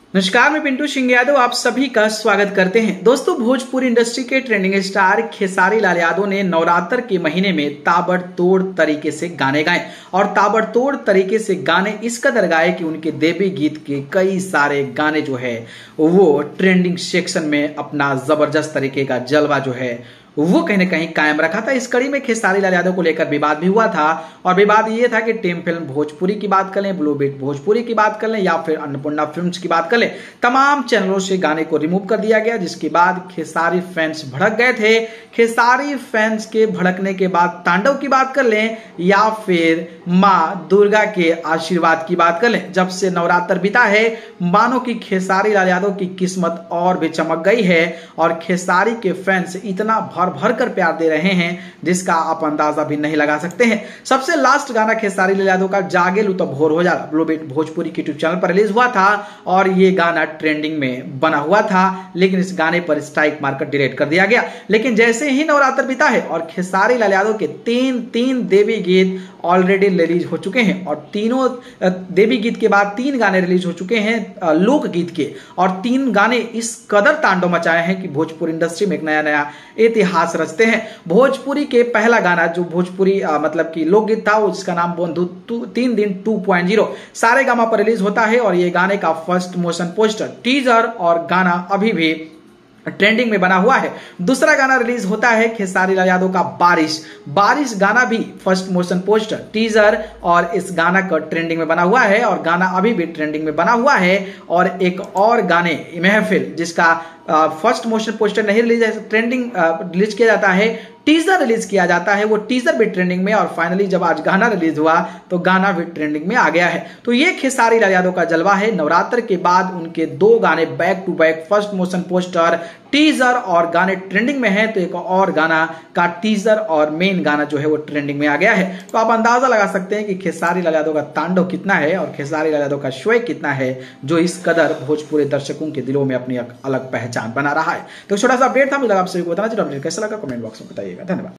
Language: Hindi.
नमस्कार, मैं पिंटू सिंह यादव आप सभी का स्वागत करते हैं। दोस्तों, भोजपुरी इंडस्ट्री के ट्रेंडिंग स्टार खेसारी लाल यादव ने नवरात्र के महीने में ताबड़तोड़ तरीके से गाने गाए और ताबड़तोड़ तरीके से गाने इस कदर गाए कि उनके देवी गीत के कई सारे गाने जो है वो ट्रेंडिंग सेक्शन में अपना जबरदस्त तरीके का जलवा जो है वो कहीं ना कहीं कायम रखा था। इस कड़ी में खेसारी लाल यादव को लेकर विवाद भी हुआ था और विवाद ये था कि टीम फिल्म भोजपुरी की बात कर लें, ब्लू बीट भोजपुरी की बात कर लें या फिर अन्नपूर्णा फिल्म्स की बात कर लें, तमाम चैनलों से गाने को रिमूव कर दिया गया, जिसके बाद खेसारी फैंस भड़क गए थे। खेसारी फैंस के भड़कने के बाद तांडव की बात कर लें या फिर माँ दुर्गा के आशीर्वाद की बात कर लें, जब से नवरात्र बीता है मानो कि खेसारी लाल यादव की किस्मत और भी चमक गई है और खेसारी के फैंस इतना भर कर प्यार दे रहे हैं जिसका आप अंदाजा भी नहीं लगा सकते हैं। सबसे लास्ट गाना खेसारी लाल यादव का जागे लू तो भोर हो जाला ब्लू बीट भोजपुरी के यूट्यूब चैनल पर रिलीज हुआ था और ये गाना ट्रेंडिंग में बना हुआ था, लेकिन इस गाने पर स्ट्राइक मारकर डिलीट कर दिया गया। लेकिन जैसे ही नवरात्र बीता है और खेसारी लाल यादव के तीन देवी गीत ऑलरेडी रिलीज हो चुके हैं और तीनों देवी गीत के बाद 3 गाने रिलीज हो चुके हैं लोक गीत के, और 3 गाने इस कदर तांडव मचाए हैं कि भोजपुरी इंडस्ट्री में एक नया इतिहास रचते हैं। भोजपुरी के पहला गाना जो भोजपुरी मतलब कि लोकगीत था जिसका नाम बंधु 3 दिन 2.0 सारेगामा पर रिलीज होता है और ये गाने का फर्स्ट मोशन पोस्टर, टीजर और गाना अभी भी ट्रेंडिंग में बना हुआ है। दूसरा गाना रिलीज होता है खेसारी लाल यादव का बारिश गाना भी फर्स्ट मोशन पोस्टर, टीजर और इस गाना का ट्रेंडिंग में बना हुआ है और गाना अभी भी ट्रेंडिंग में बना हुआ है। और एक और गाने महफिल जिसका फर्स्ट मोशन पोस्टर नहीं रिलीज है, ट्रेंडिंग रिलीज किया जाता है, टीजर रिलीज किया जाता है, वो टीजर भी ट्रेंडिंग में और फाइनली जब आज गाना रिलीज हुआ तो गाना भी ट्रेंडिंग में आ गया है। तो ये खेसारी लाल यादव का जलवा है। नवरात्र के बाद उनके 2 गाने back to back first motion poster, teaser और गाने ट्रेंडिंग में है, तो एक और गाना का टीजर और मेन गाना जो है वो ट्रेंडिंग में आ गया है। तो आप अंदाजा लगा सकते हैं कि खेसारी लाल यादव का तांडव कितना है और खेसारी लाल यादव का शो कितना है जो इस कदर भोजपुरी दर्शकों के दिलों में अपनी अलग पहचान बना रहा है। तो छोटा सा अपडेट था, मुझे आप सभी को बताना चाहिए। कैसा लगा कमेंट बॉक्स में बताइएगा। धन्यवाद।